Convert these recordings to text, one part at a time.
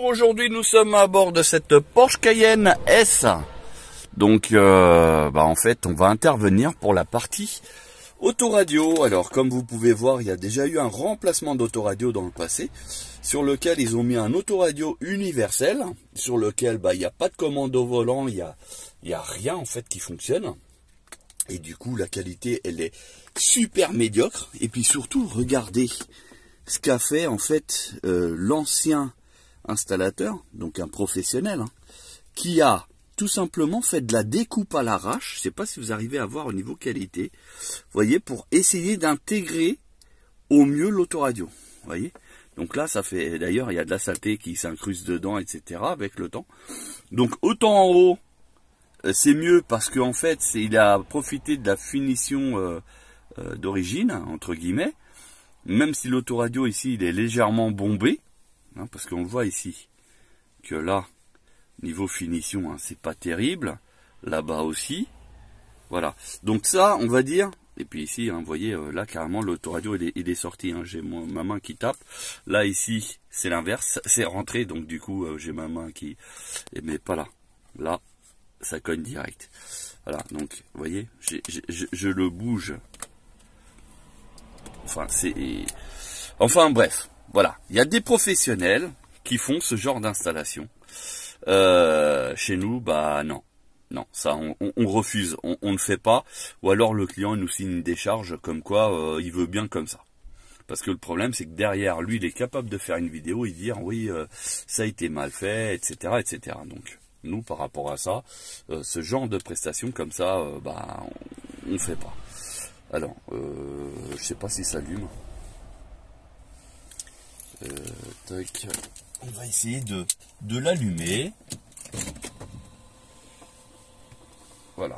aujourd'hui nous sommes à bord de cette Porsche Cayenne S. Donc en fait on va intervenir pour la partie autoradio. Alors comme vous pouvez voir, il y a déjà eu un remplacement d'autoradio dans le passé, sur lequel ils ont mis un autoradio universel, sur lequel il n'y a pas de commande au volant, il y a rien en fait qui fonctionne. Et du coup la qualité elle est super médiocre. Et puis surtout regardez ce qu'a fait en fait l'ancien installateur, donc un professionnel, qui a tout simplement fait de la découpe à l'arrache. Je ne sais pas si vous arrivez à voir au niveau qualité, vous voyez, pour essayer d'intégrer au mieux l'autoradio. Vous voyez, donc là ça fait, d'ailleurs il y a de la saleté qui s'incruste dedans, etc. avec le temps. Donc autant en haut c'est mieux parce qu'en fait il a profité de la finition d'origine entre guillemets, même si l'autoradio ici il est légèrement bombé, parce qu'on le voit ici que là niveau finition c'est pas terrible, là-bas aussi, voilà. Donc ça on va dire, et puis ici vous voyez là carrément l'autoradio il est sorti, j'ai ma main qui tape, là ici c'est l'inverse, c'est rentré, donc du coup j'ai ma main qui, mais pas là, là ça cogne direct, voilà. Donc vous voyez je le bouge, enfin bref, voilà, il y a des professionnels qui font ce genre d'installation. Chez nous, non, ça on refuse, on ne fait pas, ou alors le client nous signe une décharge comme quoi il veut bien comme ça. Parce que le problème c'est que derrière lui il est capable de faire une vidéo et dire oui ça a été mal fait, etc., etc. Donc nous par rapport à ça, ce genre de prestations comme ça, on fait pas. Alors je sais pas si ça allume. Tac. On va essayer de l'allumer. Voilà.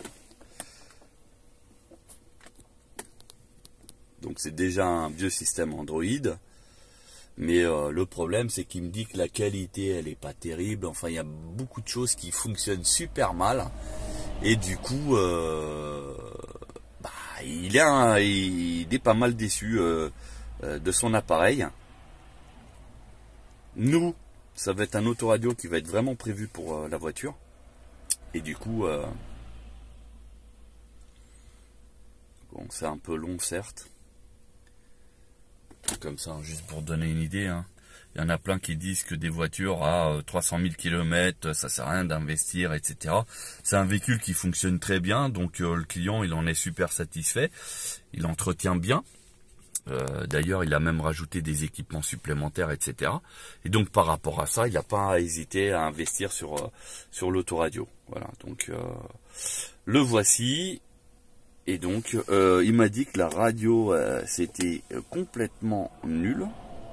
Donc c'est déjà un vieux système Android. Mais le problème c'est qu'il me dit que la qualité elle est pas terrible. Enfin il y a beaucoup de choses qui fonctionnent super mal. Et du coup il est pas mal déçu de son appareil. Nous, ça va être un autoradio qui va être vraiment prévu pour la voiture. Et du coup, bon, c'est un peu long certes. Comme ça, juste pour donner une idée. Il y en a plein qui disent que des voitures à 300 000 km, ça sert à rien d'investir, etc. C'est un véhicule qui fonctionne très bien, donc le client, il en est super satisfait. Il entretient bien. D'ailleurs il a même rajouté des équipements supplémentaires, etc. Et donc par rapport à ça il n'a pas hésité à investir sur l'autoradio. Voilà, donc le voici. Et donc il m'a dit que la radio c'était complètement nul.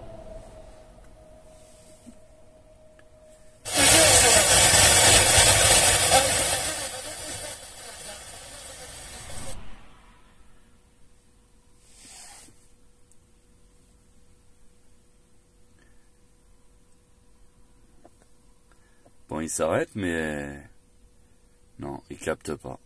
Bon, il s'arrête, mais non, il capte pas.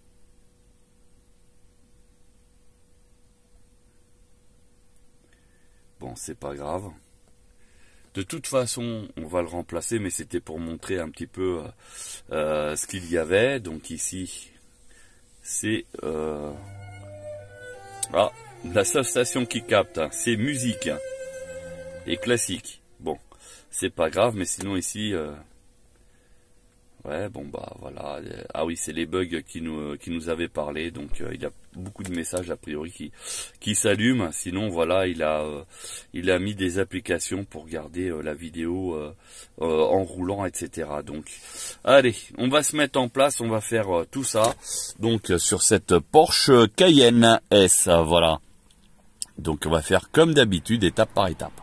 Bon, c'est pas grave. De toute façon, on va le remplacer, mais c'était pour montrer un petit peu ce qu'il y avait. Donc ici, c'est la seule station qui capte, c'est musique et classique. Bon, c'est pas grave, mais sinon ici... ouais, bon voilà. Ah oui, c'est les bugs qui nous avaient parlé. Donc il y a beaucoup de messages a priori qui s'allument. Sinon voilà, il a mis des applications pour garder la vidéo en roulant, etc. Donc allez, on va se mettre en place, on va faire tout ça. Donc sur cette Porsche Cayenne S, voilà. Donc on va faire comme d'habitude, étape par étape.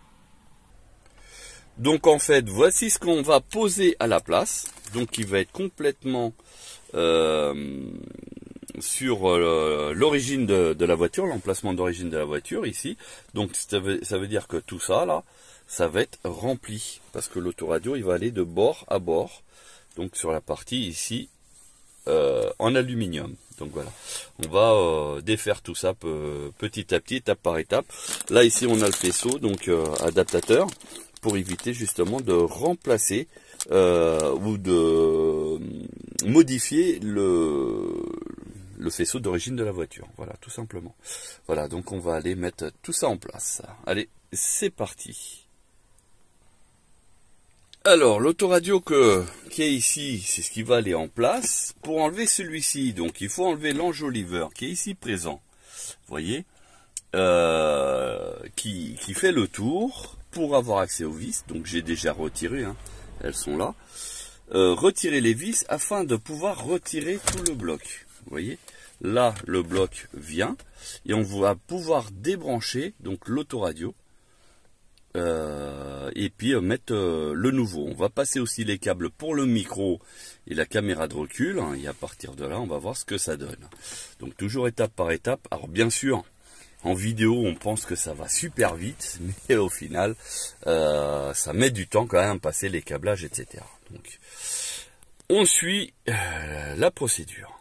Donc en fait, voici ce qu'on va poser à la place. Donc il va être complètement sur l'origine de la voiture, l'emplacement d'origine de la voiture ici. Donc ça veut dire que tout ça là, ça va être rempli. Parce que l'autoradio il va aller de bord à bord. Donc sur la partie ici en aluminium. Donc voilà, on va défaire tout ça petit à petit, étape par étape. Là ici on a le faisceau, donc adaptateur. pour éviter justement de remplacer ou de modifier le faisceau d'origine de la voiture. Voilà, tout simplement. Voilà, donc on va aller mettre tout ça en place. Allez, c'est parti. Alors, l'autoradio qui est ici, c'est ce qui va aller en place. Pour enlever celui-ci, donc il faut enlever l'enjoliveur qui est ici présent. Vous voyez, qui fait le tour pour avoir accès aux vis. Donc j'ai déjà retiré, hein, elles sont là. Retirer les vis afin de pouvoir retirer tout le bloc. Vous voyez, là le bloc vient et on va pouvoir débrancher donc l'autoradio. Et puis mettre le nouveau. On va passer aussi les câbles pour le micro et la caméra de recul, hein, et à partir de là on va voir ce que ça donne. Donc toujours étape par étape. Alors bien sûr en vidéo on pense que ça va super vite, mais au final ça met du temps quand même à passer les câblages, etc. Donc on suit la procédure.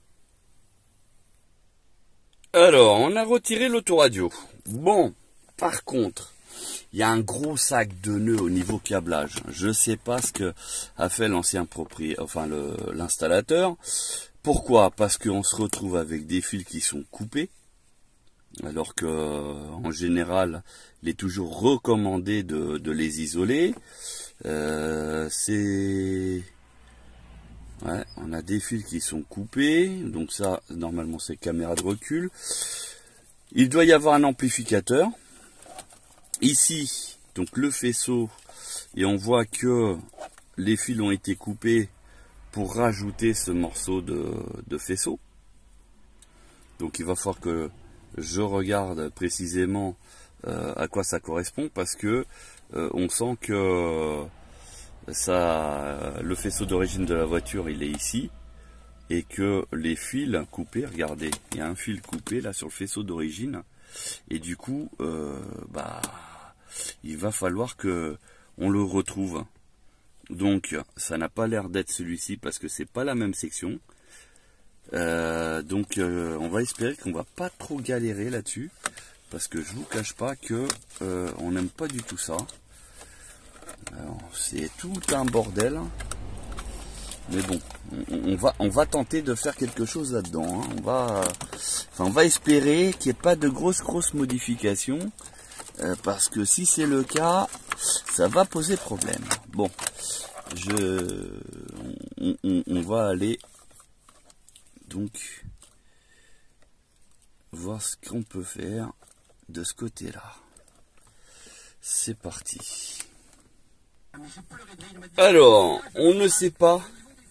Alors on a retiré l'autoradio. Bon, par contre il y a un gros sac de nœuds au niveau câblage. Je ne sais pas ce que a fait l'ancien propriétaire, enfin l'installateur. Pourquoi? Parce qu'on se retrouve avec des fils qui sont coupés, alors que en général, il est toujours recommandé de les isoler. Ouais, on a des fils qui sont coupés, donc ça, normalement, c'est caméra de recul. Il doit y avoir un amplificateur. Ici, donc le faisceau, et on voit que les fils ont été coupés pour rajouter ce morceau de faisceau. Donc il va falloir que je regarde précisément à quoi ça correspond, parce que on sent que le faisceau d'origine de la voiture il est ici, et que les fils coupés, regardez, il y a un fil coupé là sur le faisceau d'origine, et du coup il va falloir que on le retrouve. Donc ça n'a pas l'air d'être celui-ci parce que c'est pas la même section. Donc on va espérer qu'on va pas trop galérer là-dessus, parce que je vous cache pas que on n'aime pas du tout ça. C'est tout un bordel, mais bon, on va tenter de faire quelque chose là-dedans, hein. On va espérer qu'il n'y ait pas de grosses modifications, parce que si c'est le cas, ça va poser problème. Bon, on va aller donc voir ce qu'on peut faire de ce côté-là. C'est parti. Alors, on ne sait pas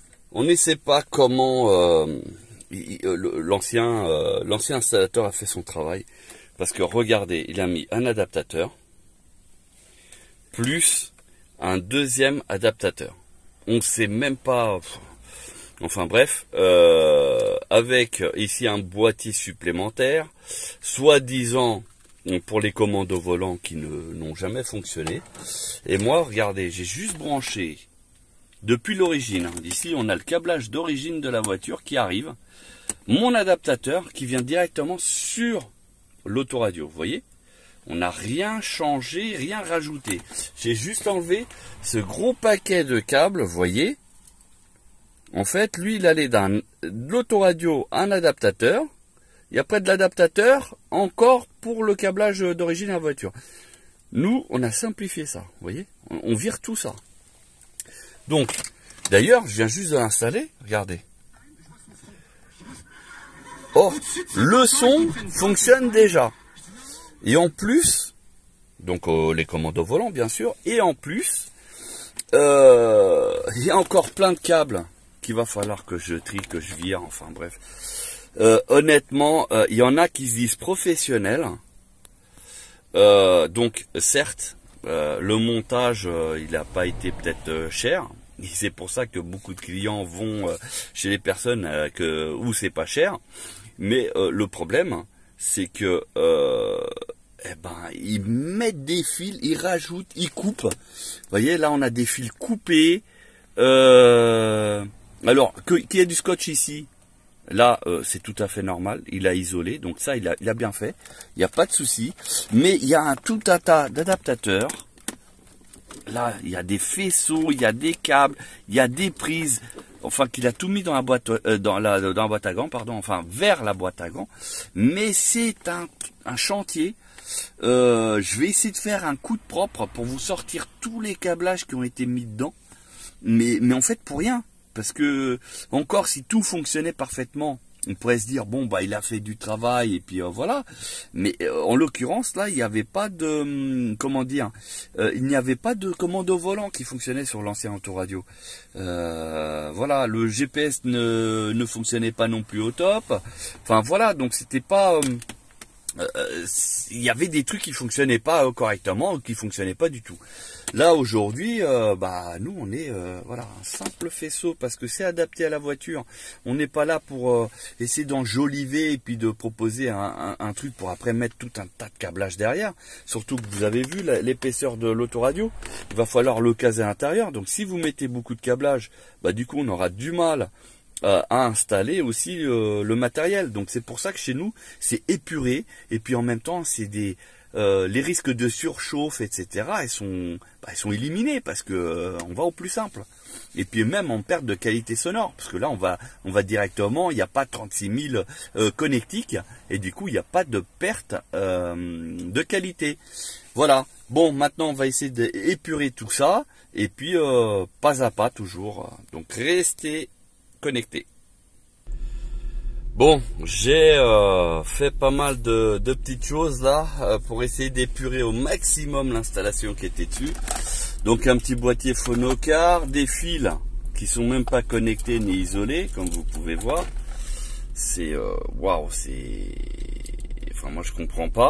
comment l'ancien installateur a fait son travail, parce que regardez, il a mis un adaptateur plus un deuxième adaptateur. On ne sait même pas. Enfin bref, avec ici un boîtier supplémentaire, soi-disant pour les commandes au volant qui n'ont jamais fonctionné. Et moi, regardez, j'ai juste branché depuis l'origine. Ici, on a le câblage d'origine de la voiture qui arrive. Mon adaptateur qui vient directement sur l'autoradio. Vous voyez, on n'a rien changé, rien rajouté. J'ai juste enlevé ce gros paquet de câbles, vous voyez. En fait, lui, il allait de l'autoradio un adaptateur. Et après de l'adaptateur, encore pour le câblage d'origine à la voiture. Nous, on a simplifié ça, vous voyez. On vire tout ça. Donc, d'ailleurs, je viens juste de l'installer, regardez. Oh, le son fonctionne déjà. Et en plus, donc les commandes au volant, bien sûr, et en plus, il y a encore plein de câbles qu'il va falloir que je trie, que je vire, enfin bref. Honnêtement, il y en a qui se disent professionnels. Donc certes, le montage, il n'a pas été peut-être cher. Et c'est pour ça que beaucoup de clients vont chez les personnes où c'est pas cher. Mais le problème, c'est que ils mettent des fils, ils rajoutent, ils coupent. Vous voyez, là on a des fils coupés. Alors, qu'il y ait du scotch ici, là, c'est tout à fait normal. Il a isolé, donc ça, il a bien fait. Il n'y a pas de souci. Mais il y a tout un tas d'adaptateurs là, il y a des faisceaux, il y a des câbles, il y a des prises. Enfin, qu'il a tout mis dans la boîte, dans la boîte à gants, pardon. Enfin, vers la boîte à gants. Mais c'est un chantier. Je vais essayer de faire un coup de propre pour vous sortir tous les câblages qui ont été mis dedans. Mais en fait, pour rien. Parce que, encore, si tout fonctionnait parfaitement, on pourrait se dire, bon, bah, il a fait du travail, et puis voilà. Mais en l'occurrence, là, il n'y avait pas de, comment dire, il n'y avait pas de commande au volant qui fonctionnait sur l'ancien autoradio. Voilà, le GPS ne fonctionnait pas non plus au top. Enfin, voilà, donc c'était pas... il y avait des trucs qui fonctionnaient pas correctement, ou qui fonctionnaient pas du tout. Là aujourd'hui, bah nous on est voilà un simple faisceau parce que c'est adapté à la voiture. On n'est pas là pour essayer d'enjoliver et puis de proposer un truc pour après mettre tout un tas de câblage derrière. Surtout que vous avez vu l'épaisseur de l'autoradio, il va falloir le caser à l'intérieur. Donc si vous mettez beaucoup de câblage, bah du coup on aura du mal à installer aussi le matériel. Donc c'est pour ça que chez nous c'est épuré et puis en même temps c'est des les risques de surchauffe, etc. Ils sont éliminés parce que on va au plus simple. Et puis même en perte de qualité sonore, parce que là on va directement, il n'y a pas 36 000 connectiques et du coup il n'y a pas de perte de qualité. Voilà. Bon, maintenant on va essayer d'épurer tout ça et puis pas à pas toujours. Donc restez connectés. Bon, j'ai fait pas mal de petites choses là pour essayer d'épurer au maximum l'installation qui était dessus. Donc un petit boîtier phonocar, des fils qui sont même pas connectés ni isolés, comme vous pouvez voir. C'est waouh, c'est, enfin moi je comprends pas.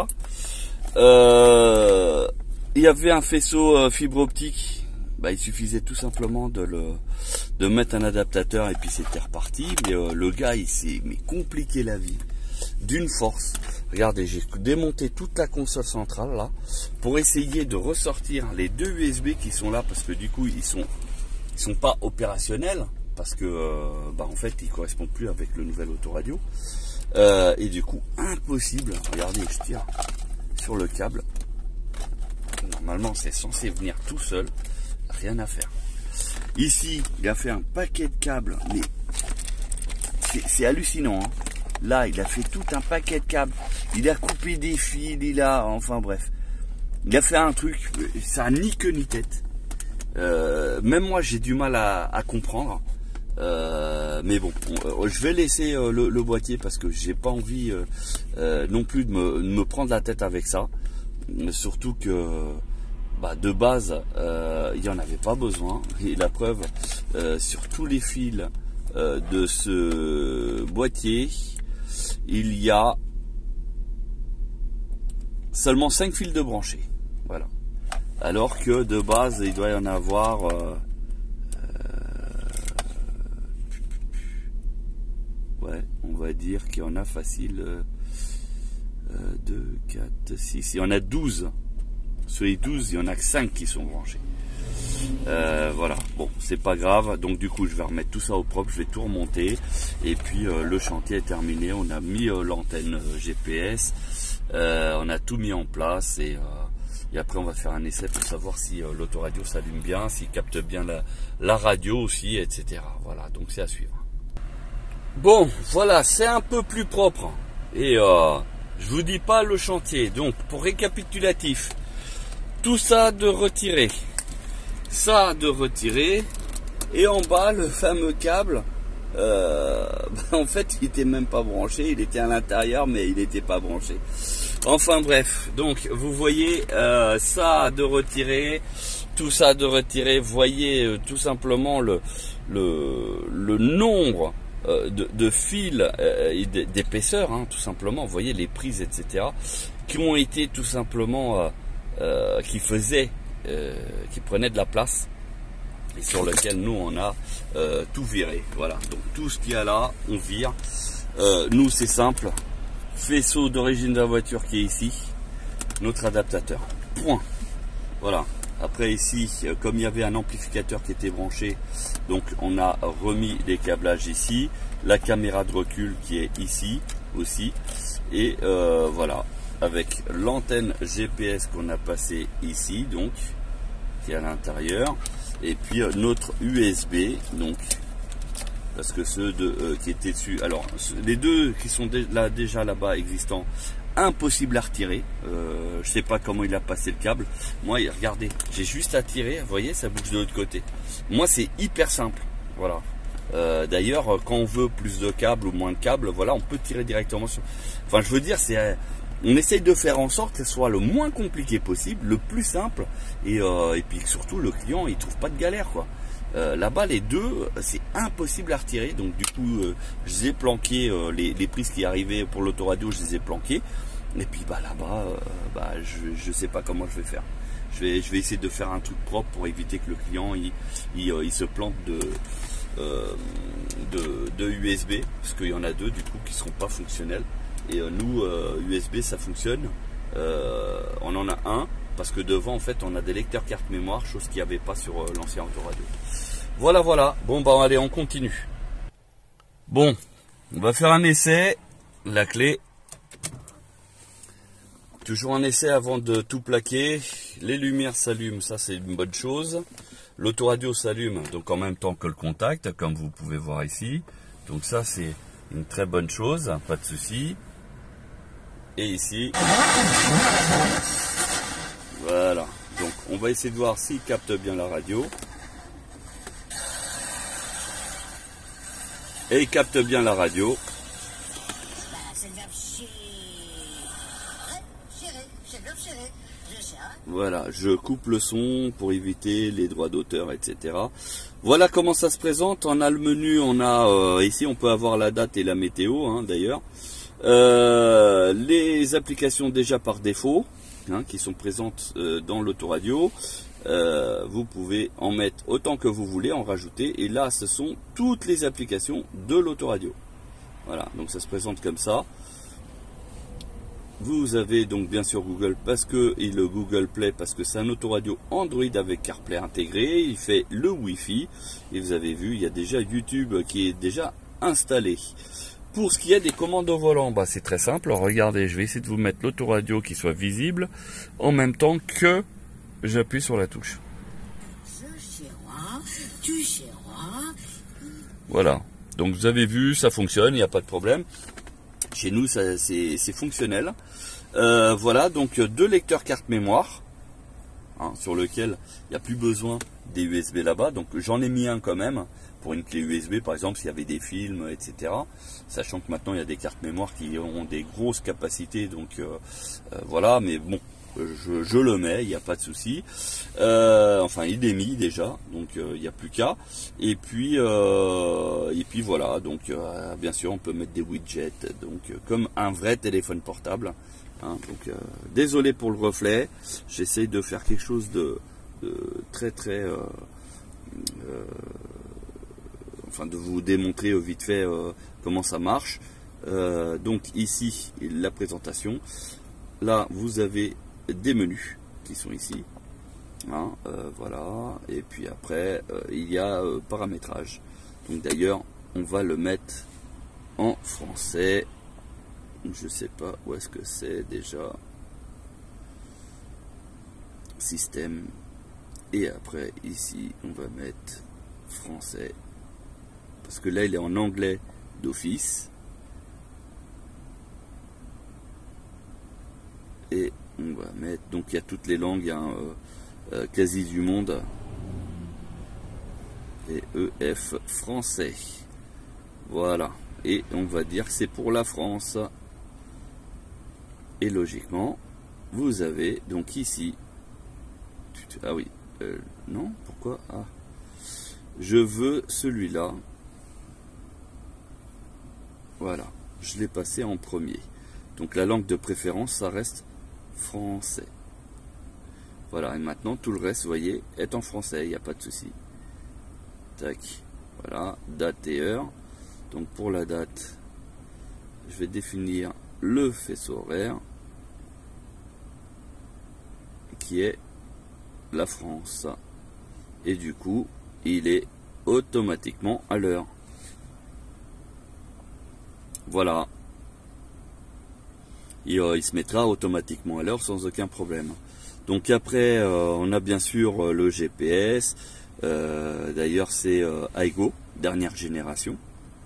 Il y avait un faisceau fibre optique. Bah, il suffisait tout simplement de mettre un adaptateur et puis c'était reparti. Mais le gars il s'est compliqué la vie d'une force. Regardez, j'ai démonté toute la console centrale là pour essayer de ressortir les deux USB qui sont là parce que du coup ils sont pas opérationnels parce que bah en fait ils correspondent plus avec le nouvel autoradio et du coup impossible. Regardez, je tire sur le câble. Normalement c'est censé venir tout seul. Rien à faire. Ici, il a fait un paquet de câbles, mais c'est hallucinant. Hein. Là, il a fait tout un paquet de câbles. Il a coupé des fils, enfin bref. Il a fait un truc, ça a ni queue ni tête. Même moi, j'ai du mal à comprendre. Mais bon, je vais laisser le boîtier parce que j'ai pas envie non plus de me prendre la tête avec ça. Surtout que bah, de base, il n'y en avait pas besoin. Et la preuve, sur tous les fils de ce boîtier, il y a seulement 5 fils de branchés. Voilà. Alors que de base, il doit y en avoir... ouais, on va dire qu'il y en a facile 2, 4, 6, il y en a 12. Sur les 12, il y en a que 5 qui sont branchés. Voilà, bon, c'est pas grave. Donc du coup, je vais remettre tout ça au propre, je vais tout remonter. Et puis le chantier est terminé. On a mis l'antenne GPS. On a tout mis en place. Et après, on va faire un essai pour savoir si l'autoradio s'allume bien, s'il capte bien la radio aussi, etc. Voilà, donc c'est à suivre. Bon, voilà, c'est un peu plus propre. Et je vous dis pas le chantier. Donc, pour récapitulatif, tout ça de retirer, ça de retirer, et en bas le fameux câble, en fait il était même pas branché, il était à l'intérieur mais il n'était pas branché. Enfin bref, donc vous voyez ça de retirer, tout ça de retirer, voyez tout simplement le nombre de fils d'épaisseur, hein, tout simplement, vous voyez les prises, etc., qui ont été tout simplement... qui prenait de la place et sur lequel nous on a tout viré. Voilà, donc tout ce qu'il y a là on vire. Nous c'est simple, faisceau d'origine de la voiture qui est ici, notre adaptateur, point. Voilà, après ici comme il y avait un amplificateur qui était branché, donc on a remis les câblages ici, la caméra de recul qui est ici aussi, et voilà, avec l'antenne GPS qu'on a passée ici, donc qui est à l'intérieur. Et puis notre USB, donc parce que ceux qui étaient dessus, alors les deux qui sont déjà là-bas existants, impossible à retirer. Je sais pas comment il a passé le câble. Moi, regardez, j'ai juste à tirer, vous voyez, ça bouge de l'autre côté. Moi, c'est hyper simple, voilà. D'ailleurs, quand on veut plus de câbles ou moins de câbles, voilà, on peut tirer directement sur. Enfin, je veux dire, on essaye de faire en sorte que ce soit le moins compliqué possible, le plus simple, et puis surtout le client il trouve pas de galère, quoi. Là-bas, les deux, c'est impossible à retirer. Donc du coup, je les ai planqués, les prises qui arrivaient pour l'autoradio, je les ai planquées. Et puis là-bas, je sais pas comment je vais faire. Je vais essayer de faire un truc propre pour éviter que le client il se plante de USB, parce qu'il y en a deux du coup qui seront pas fonctionnels. Et nous, USB ça fonctionne. On en a un. Parce que devant, en fait, on a des lecteurs carte mémoire, chose qu'il n'y avait pas sur l'ancien autoradio. Voilà, voilà. Bon, bah, allez, on continue. Bon, on va faire un essai. La clé. Toujours un essai avant de tout plaquer. Les lumières s'allument, ça c'est une bonne chose. L'autoradio s'allume, donc en même temps que le contact, comme vous pouvez voir ici. Donc ça, c'est une très bonne chose, pas de souci. Et ici... Voilà, donc on va essayer de voir s'il capte bien la radio. Et il capte bien la radio. Voilà, je coupe le son pour éviter les droits d'auteur, etc. Voilà comment ça se présente. On a le menu, on a ici on peut avoir la date et la météo, hein, d'ailleurs. Les applications déjà par défaut. Qui sont présentes dans l'autoradio. Vous pouvez en mettre autant que vous voulez, en rajouter. Et là, ce sont toutes les applications de l'autoradio. Voilà, donc ça se présente comme ça. Vous avez donc bien sûr Google et le Google Play parce que c'est un autoradio Android avec CarPlay intégré. Il fait le Wi-Fi. Et vous avez vu, il y a déjà YouTube qui est déjà installé. Pour ce qui est des commandes au volant, bah c'est très simple. Alors, regardez, je vais essayer de vous mettre l'autoradio qui soit visible en même temps que j'appuie sur la touche. Voilà. Donc vous avez vu, ça fonctionne, il n'y a pas de problème. Chez nous, c'est fonctionnel. Voilà, donc deux lecteurs carte mémoire, sur lequel il n'y a plus besoin des USB là-bas. Donc j'en ai mis un quand même. Pour une clé USB par exemple, s'il y avait des films, etc. Sachant que maintenant il y a des cartes mémoire qui ont des grosses capacités, donc voilà, mais bon, je le mets, il n'y a pas de souci. Enfin, il est mis déjà, donc il n'y a plus qu'à. Et puis voilà, donc bien sûr on peut mettre des widgets, donc comme un vrai téléphone portable. Donc désolé pour le reflet, j'essaye de faire quelque chose de très enfin de vous démontrer vite fait comment ça marche. Donc ici la présentation, là vous avez des menus qui sont ici, voilà, et puis après il y a paramétrage. Donc d'ailleurs on va le mettre en français, je sais pas où est-ce que c'est déjà, système, et après ici on va mettre français. Parce que là, il est en anglais d'office. Et on va mettre... Donc, il y a toutes les langues quasi du monde. Et EF français. Voilà. Et on va dire que c'est pour la France. Et logiquement, vous avez donc ici... Ah oui. Non, pourquoi? Ah. Je veux celui-là. Voilà, je l'ai passé en premier. Donc la langue de préférence, ça reste français. Voilà, et maintenant tout le reste, vous voyez, est en français, il n'y a pas de souci. Tac, voilà, date et heure. Donc pour la date, je vais définir le faisceau horaire, qui est la France. Et du coup, il est automatiquement à l'heure. Voilà, il se mettra automatiquement à l'heure sans aucun problème. Donc après, on a bien sûr le GPS. D'ailleurs, c'est Aigo, dernière génération,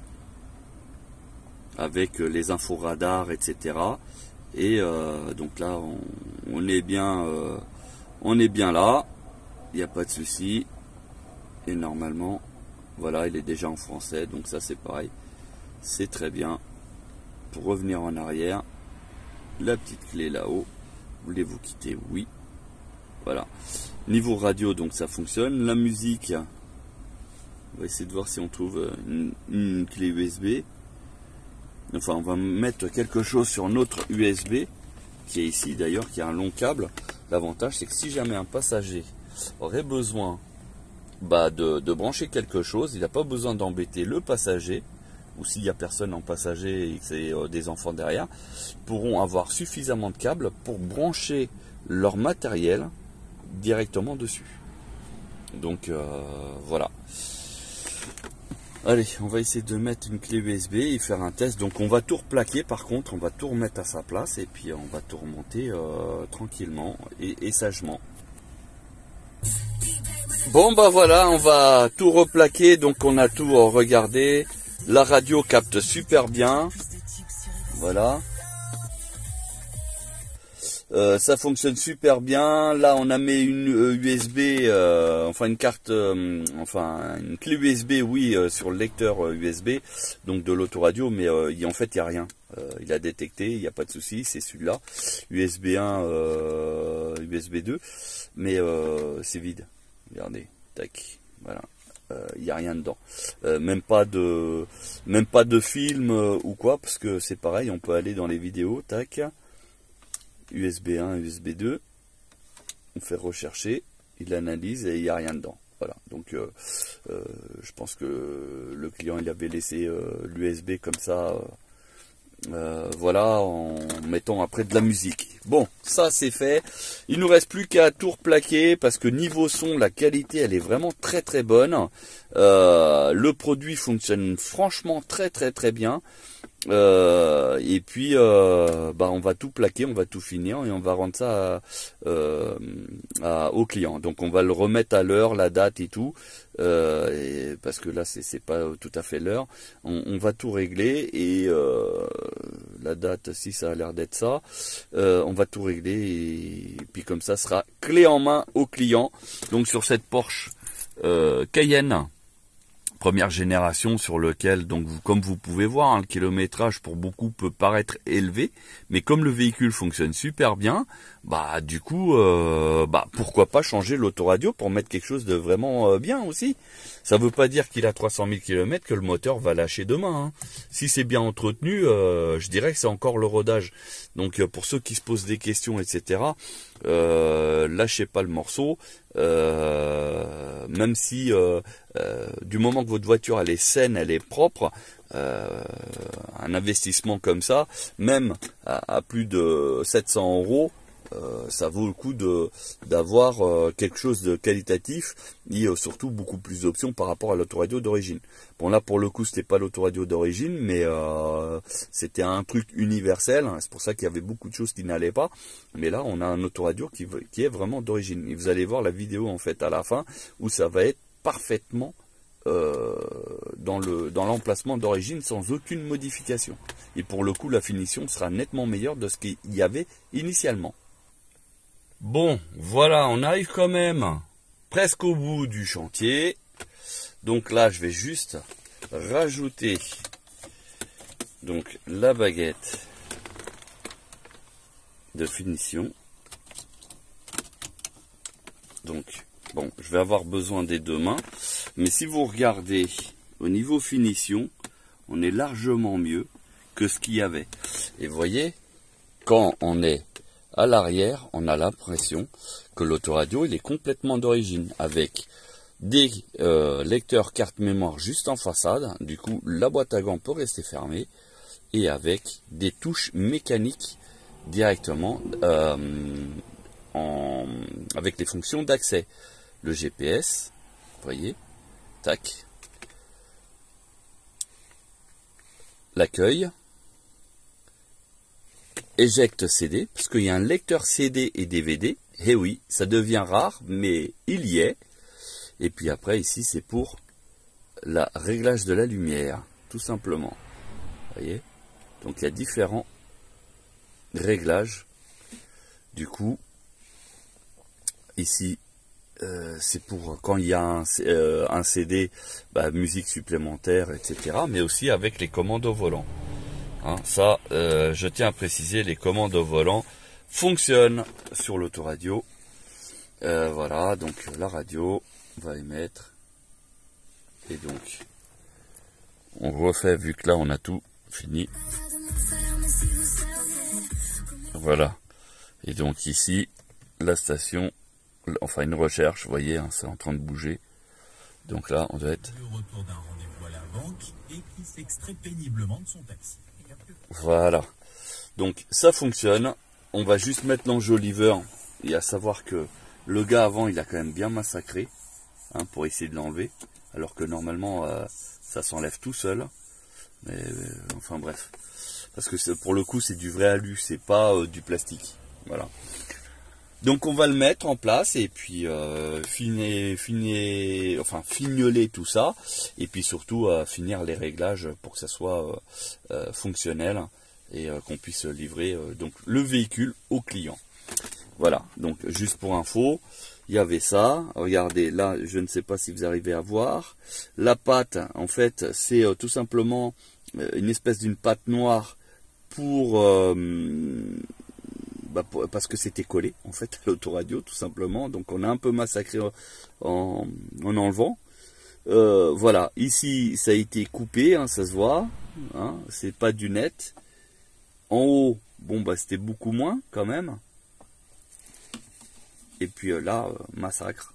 avec les infos radars, etc. Et donc là, on est bien là. Il n'y a pas de souci. Et normalement, voilà, il est déjà en français. Donc ça, c'est pareil. C'est très bien. Pour revenir en arrière, la petite clé là-haut. Voulez-vous quitter? Oui. Voilà. Niveau radio, donc ça fonctionne. La musique, on va essayer de voir si on trouve une clé USB. Enfin, on va mettre quelque chose sur notre USB, qui est ici d'ailleurs, qui a un long câble. L'avantage, c'est que si jamais un passager aurait besoin de brancher quelque chose, il n'a pas besoin d'embêter le passager, ou s'il n'y a personne en passager et que c'est des enfants derrière, pourront avoir suffisamment de câbles pour brancher leur matériel directement dessus. Donc voilà. Allez, on va essayer de mettre une clé USB et faire un test. Donc on va tout replaquer, par contre, on va tout remettre à sa place et puis on va tout remonter tranquillement et sagement. Bon bah voilà, on va tout replaquer, donc on a tout regardé. La radio capte super bien. Voilà. Ça fonctionne super bien. Là, on a mis une USB, enfin une carte, enfin une clé USB, oui, sur le lecteur USB, donc de l'autoradio, mais en fait, il n'y a rien. Il a détecté, il n'y a pas de souci, c'est celui-là. USB 1, USB 2, mais c'est vide. Regardez, tac, voilà. Il n'y a rien dedans. Même pas de film ou quoi, parce que c'est pareil, on peut aller dans les vidéos, tac. USB 1, USB 2, on fait rechercher, il analyse et il n'y a rien dedans. Voilà, donc je pense que le client il avait laissé l'USB comme ça, voilà, en mettant après de la musique. Bon, ça c'est fait. Il nous reste plus qu'à tout replaquer parce que niveau son, la qualité elle est vraiment très très bonne. Le produit fonctionne franchement très très très bien. Et puis on va tout plaquer, on va tout finir et on va rendre ça au client. Donc on va le remettre à l'heure, la date et tout, parce que là c'est pas tout à fait l'heure. On va tout régler et la date, si ça a l'air d'être ça, on va tout régler et puis comme ça sera clé en main au client. Donc sur cette Porsche Cayenne première génération sur lequel, donc comme vous pouvez voir, le kilométrage pour beaucoup peut paraître élevé, mais comme le véhicule fonctionne super bien, du coup, pourquoi pas changer l'autoradio pour mettre quelque chose de vraiment bien aussi. Ça veut pas dire qu'il a 300 000 km que le moteur va lâcher demain. Hein. Si c'est bien entretenu, je dirais que c'est encore le rodage. Donc pour ceux qui se posent des questions, etc., lâchez pas le morceau, même si du moment que votre voiture elle est saine, elle est propre, un investissement comme ça, même à plus de 700 €, ça vaut le coup d'avoir quelque chose de qualitatif et surtout beaucoup plus d'options par rapport à l'autoradio d'origine. Bon là pour le coup c'était pas l'autoradio d'origine, mais c'était un truc universel, c'est pour ça qu'il y avait beaucoup de choses qui n'allaient pas, mais là on a un autoradio qui est vraiment d'origine. Et vous allez voir la vidéo en fait à la fin où ça va être parfaitement dans l'emplacement d'origine sans aucune modification. Et pour le coup la finition sera nettement meilleure de ce qu'il y avait initialement. Bon, voilà, on arrive quand même presque au bout du chantier. Donc là, je vais juste rajouter donc la baguette de finition. Donc, bon, je vais avoir besoin des deux mains. Mais si vous regardez au niveau finition, on est largement mieux que ce qu'il y avait. Et vous voyez, quand on est à l'arrière, on a l'impression que l'autoradio il est complètement d'origine, avec des lecteurs carte mémoire juste en façade. Du coup, la boîte à gants peut rester fermée et avec des touches mécaniques directement avec les fonctions d'accès. Le GPS, vous voyez, tac, l'accueil, éjecte CD, parce qu'il y a un lecteur CD et DVD, Et oui, ça devient rare, mais il y est. Et puis après, ici, c'est pour le réglage de la lumière, tout simplement. Vous voyez? Donc il y a différents réglages. Du coup, ici, c'est pour quand il y a un CD, musique supplémentaire, etc. Mais aussi avec les commandes au volant. Hein, ça, je tiens à préciser, les commandes au volant fonctionnent sur l'autoradio. Voilà, donc la radio, on va émettre. Et donc, on refait, vu que là, on a tout fini. Voilà. Et donc ici, la station, enfin une recherche, vous voyez, hein, c'est en train de bouger. Donc là, on doit être... Le retour d'un rendez-vous à la banque et qui s'extrait péniblement de son taxi. Voilà. Donc ça fonctionne. On va juste mettre l'enjoliveur. Et à savoir que le gars avant, il a quand même bien massacré, hein, pour essayer de l'enlever. Alors que normalement, ça s'enlève tout seul. Mais enfin bref. Parce que pour le coup, c'est du vrai alu, c'est pas du plastique. Voilà. Donc on va le mettre en place et puis fignoler tout ça. Et puis surtout finir les réglages pour que ça soit fonctionnel et qu'on puisse livrer donc le véhicule au client. Voilà, donc juste pour info, il y avait ça. Regardez, là, je ne sais pas si vous arrivez à voir. La pâte, en fait, c'est tout simplement une espèce d'une pâte noire parce que c'était collé, en fait, à l'autoradio, tout simplement. Donc, on a un peu massacré en enlevant. Voilà, ici, ça a été coupé, hein, ça se voit. Hein, c'est pas du net. En haut, bon, c'était beaucoup moins, quand même. Et puis là, massacre.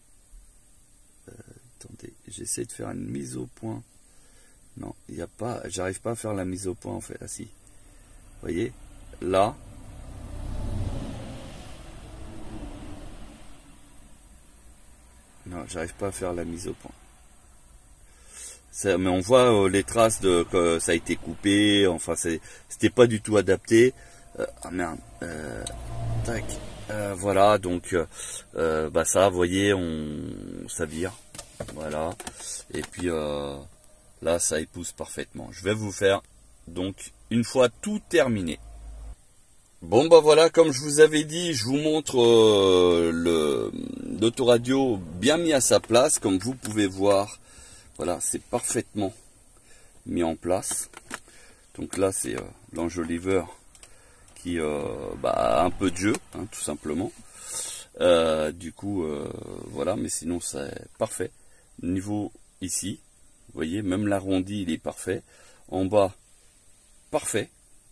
Attendez, j'essaie de faire une mise au point. Non, il n'y a pas, j'arrive pas à faire la mise au point en fait. Ah si. Vous voyez, là. Non, j'arrive pas à faire la mise au point. Mais on voit les traces de que ça a été coupé. Enfin, c'était pas du tout adapté. Ah merde. Tac. Voilà, donc ça, vous voyez, ça vire. Voilà. Et puis là, ça épouse parfaitement. Je vais vous faire donc une fois tout terminé. Bon voilà, comme je vous avais dit, je vous montre l'autoradio bien mis à sa place, comme vous pouvez voir. Voilà, c'est parfaitement mis en place. Donc là, c'est l'enjoliveur qui a un peu de jeu, hein, tout simplement. Du coup, voilà, mais sinon c'est parfait. Niveau ici, vous voyez, même l'arrondi, il est parfait. En bas, parfait.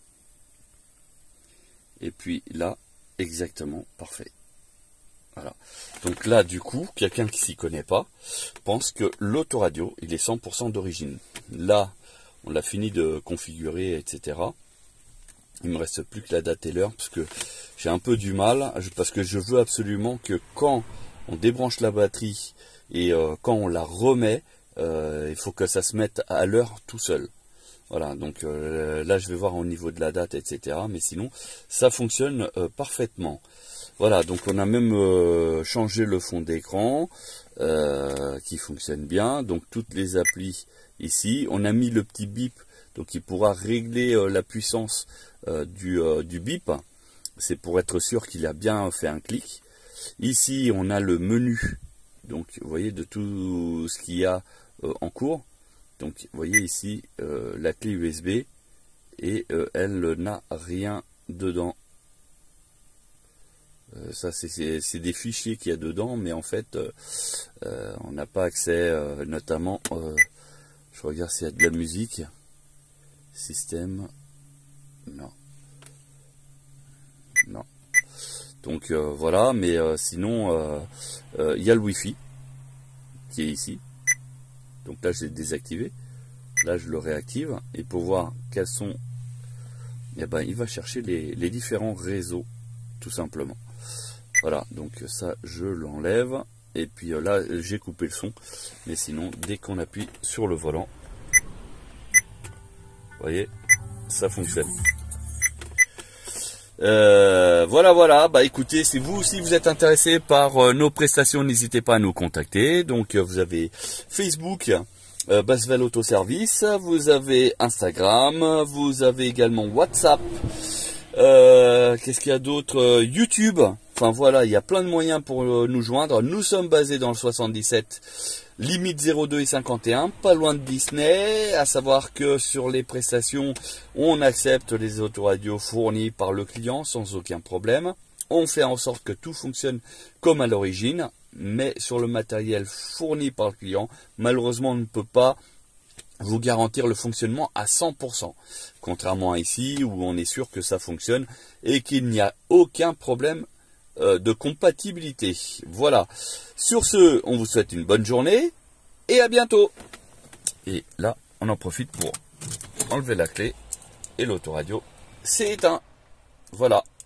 Et puis là, exactement parfait. Voilà. Donc là, du coup, quelqu'un qui s'y connaît pas pense que l'autoradio, il est 100% d'origine. Là, on l'a fini de configurer, etc. Il me reste plus que la date et l'heure parce que j'ai un peu du mal, parce que je veux absolument que quand on débranche la batterie et quand on la remet, il faut que ça se mette à l'heure tout seul. Voilà, donc là je vais voir au niveau de la date, etc. Mais sinon, ça fonctionne parfaitement. Voilà, donc on a même changé le fond d'écran qui fonctionne bien. Donc toutes les applis ici. On a mis le petit bip, donc il pourra régler la puissance du bip. C'est pour être sûr qu'il a bien fait un clic. Ici, on a le menu, donc vous voyez, de tout ce qu'il y a en cours. Donc, vous voyez ici la clé USB et elle n'a rien dedans. Ça, c'est des fichiers qu'il y a dedans, mais en fait, on n'a pas accès, notamment, je regarde s'il y a de la musique. Système, non. Non. Donc, voilà, mais sinon, il y a le Wi-Fi qui est ici. Donc là, je l'ai désactivé. Là, je le réactive. Et pour voir quels sont... Eh ben, il va chercher les différents réseaux, tout simplement. Voilà, donc ça, je l'enlève. Et puis là, j'ai coupé le son. Mais sinon, dès qu'on appuie sur le volant, vous voyez, ça fonctionne. Voilà. Bah écoutez, si vous aussi vous êtes intéressé par nos prestations, n'hésitez pas à nous contacter. Donc vous avez Facebook, Basvel Autoservice, vous avez Instagram, vous avez également WhatsApp. Qu'est-ce qu'il y a d'autre? YouTube. Enfin voilà, il y a plein de moyens pour nous joindre. Nous sommes basés dans le 77, limite 02 et 51, pas loin de Disney. À savoir que sur les prestations, on accepte les autoradios fournies par le client sans aucun problème. On fait en sorte que tout fonctionne comme à l'origine, mais sur le matériel fourni par le client, malheureusement on ne peut pas vous garantir le fonctionnement à 100%. Contrairement à ici où on est sûr que ça fonctionne et qu'il n'y a aucun problème de compatibilité. Voilà. Sur ce, on vous souhaite une bonne journée et à bientôt. Et là, on en profite pour enlever la clé et l'autoradio s'est éteint. Voilà.